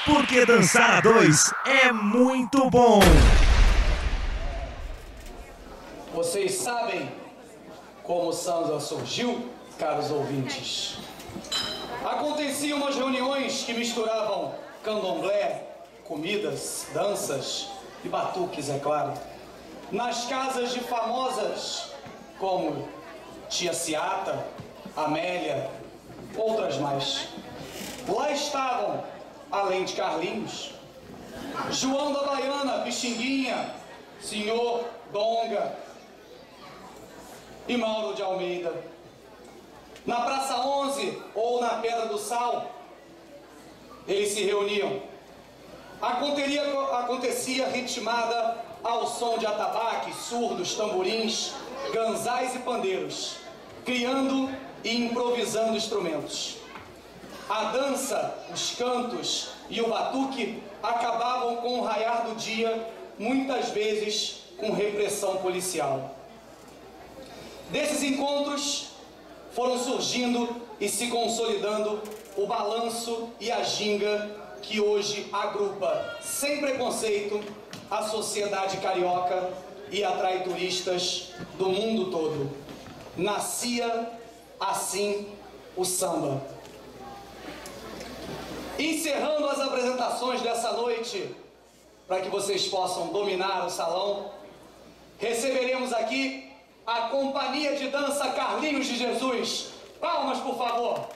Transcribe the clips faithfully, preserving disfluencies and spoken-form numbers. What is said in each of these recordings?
Porque dançar a dois é muito bom. Vocês sabem como o samba surgiu, caros ouvintes? Aconteciam umas reuniões que misturavam candomblé, comidas, danças e batuques, é claro, nas casas de famosas como Tia Ciata, Amélia, outras mais. Lá estavam, além de Carlinhos, João da Baiana, Pixinguinha, Senhor Donga e Mauro de Almeida. Na Praça onze ou na Pedra do Sal, eles se reuniam. Acontecia, acontecia ritmada ao som de atabaques, surdos, tamborins, ganzais e pandeiros, criando e improvisando instrumentos. A dança, os cantos e o batuque acabavam com o raiar do dia, muitas vezes com repressão policial. Desses encontros foram surgindo e se consolidando o balanço e a ginga que hoje agrupa, sem preconceito, a sociedade carioca e atrai turistas do mundo todo. Nascia assim o samba. Encerrando as apresentações dessa noite, para que vocês possam dominar o salão, receberemos aqui a Companhia de Dança Carlinhos de Jesus. Palmas, por favor.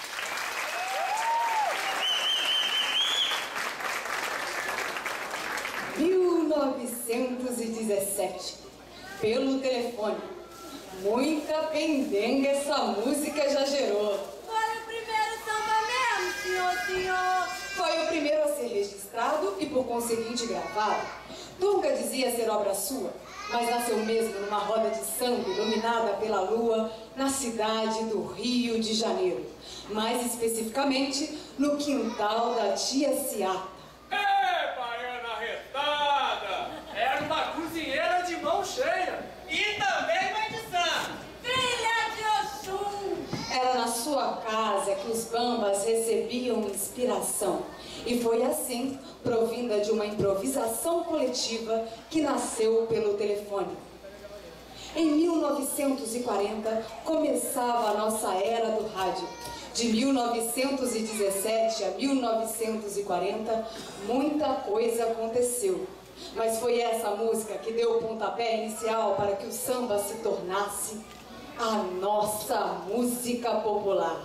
mil novecentos e dezessete, pelo telefone. Muita pendenga essa música já gerou. Foi o primeiro samba mesmo, senhor, senhor. Foi o primeiro a ser registrado e, por conseguinte, gravado. Donga dizia ser obra sua, mas nasceu mesmo numa roda de samba iluminada pela lua na cidade do Rio de Janeiro. Mais especificamente, no quintal da Tia Ciata. Ê, baiana arretada! Era uma cozinheira de mão cheia. E também mãe de santo. Filha de Oxum. Era na sua casa que os bambas recebiam inspiração. E foi assim, provinda de uma improvisação coletiva, que nasceu pelo telefone. Em mil novecentos e quarenta, começava a nossa era do rádio. De mil novecentos e dezessete a mil novecentos e quarenta, muita coisa aconteceu. Mas foi essa música que deu o pontapé inicial para que o samba se tornasse a nossa música popular.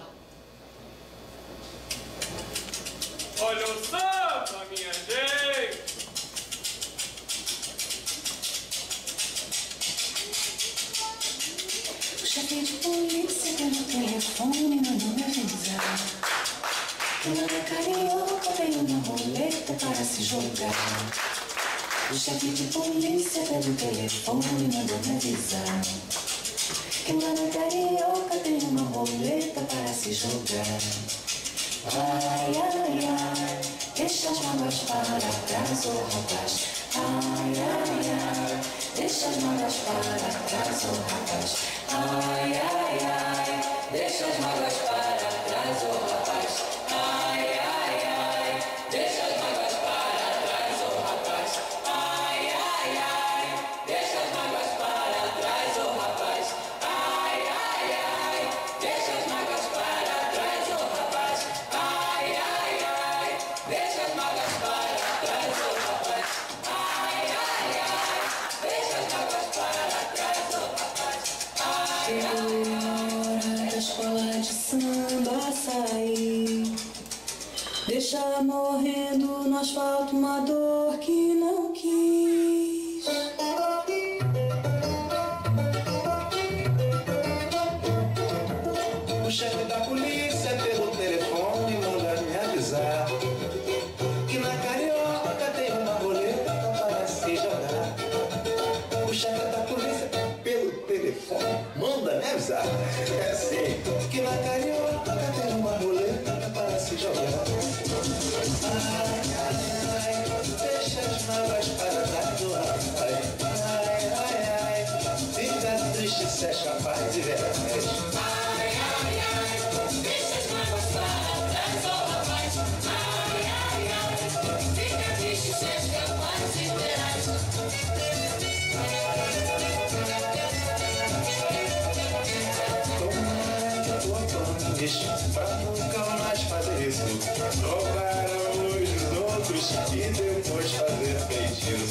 Olha o samba, minha gente! O chefe de polícia pelo telefone mandou me avisar que lá na Carioca tem uma roleta para se jogar. O chefe de polícia pelo telefone mandou me avisar que lá na Carioca tem uma roleta para se jogar. Ai, ai, ai, deixa as mágoas para trás, oh rapaz. Ai, ai, ai, deixa as mágoas para trás, oh rapaz. Ai, ai, ai, deixa as mágoas para trás, oh rapaz. Ai, ai, ai, deixa as mágoas para trás, oh rapaz. Ai, ai, ai, deixa as mágoas para trás, oh rapaz. Ai, ai, ai, deixa as mágoas para trás, oh rapaz. Ai, ai, ai, deixa as mágoas para trás, oh rapaz. Ai, ai, ai, deixa as mágoas para trás, oh rapaz. Chegou a hora da escola de samba sair. Deixa morrendo no asfalto uma dor que não quis. O chefe da polícia pelo telefone manda me avisar que na Carioca tem uma roleta para se jogar. O chefe da polícia pelo telefone manda me avisar, é assim, que na Carioca tem uma roleta para se jogar. Ai, ai, ai, deixa as mágoas para trás do rapaz.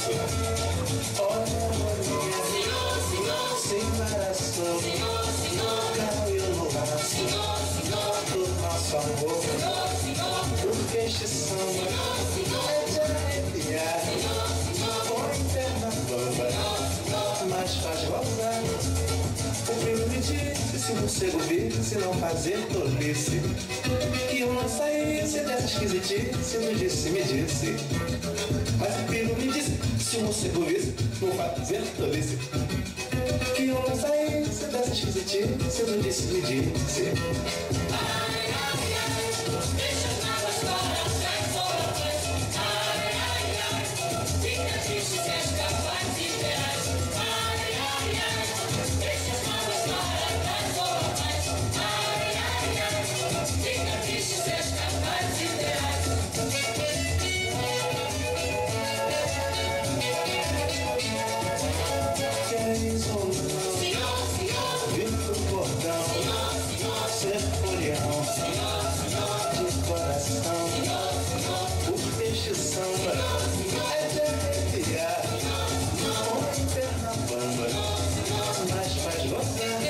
isso. Olha, morinha, senhor, senhor, sem embaraço, senhor, senhor, caiu no laço, senhor, senhor, do nosso amor, senhor, senhor, porque este samba é de arrepiar, senhor, senhor, põe perna bamba, mas faz gozar. O primo me disse, se o morcego visse, não fazer tolice, que eu não saísse dessa esquisitice, me disse, me disse. Mas o primo me disse, se o morcego visse, não fazer tolice, que eu não saísse dessa esquisitice, me disse, me disse. Ai, ai, ai, deixa as mágoas para trás, ora trás. Ai, ai, ai, fica triste se és capaz de veras. Ai, ai, ai, deixa as mágoas para trás, ora trás. Ai, ai, ai, fica triste se és capaz de veras. Queres ou não? Senhor, senhor, vir pro cordão, senhor, senhor, ser folião, senhor, senhor, de coração, senhor, senhor, porque este samba é de arrepiar, põe perna bamba, mas faz gozar.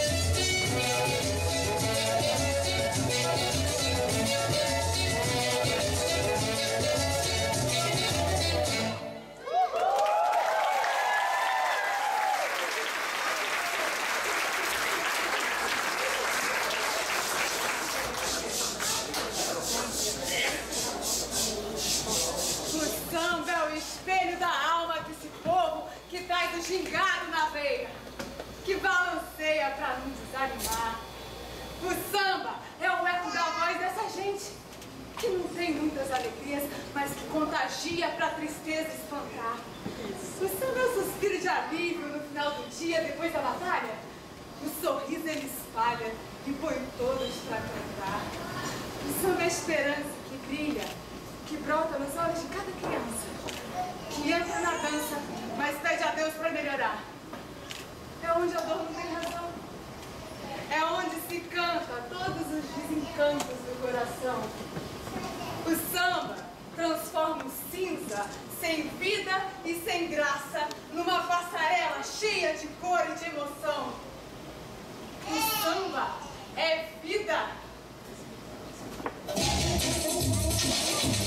O samba é o espelho da alma desse povo que traz o gingado na veia, que balanceia pra não desanimar. O samba é o eco da voz dessa gente que não tem muitas alegrias, mas que contagia pra tristeza espantar. O samba é o suspiro de alívio no final do dia, depois da batalha. O sorriso ele espalha e põe todos pra cantar. O samba é a esperança que brilha, que brota nos olhos de cada criança, que entra na dança, mas pede a Deus para melhorar. É onde a dor não tem razão. É onde se canta todos os desencantos do coração. O samba transforma o cinza, sem vida e sem graça, numa passarela cheia de cor e de emoção. O samba é vida.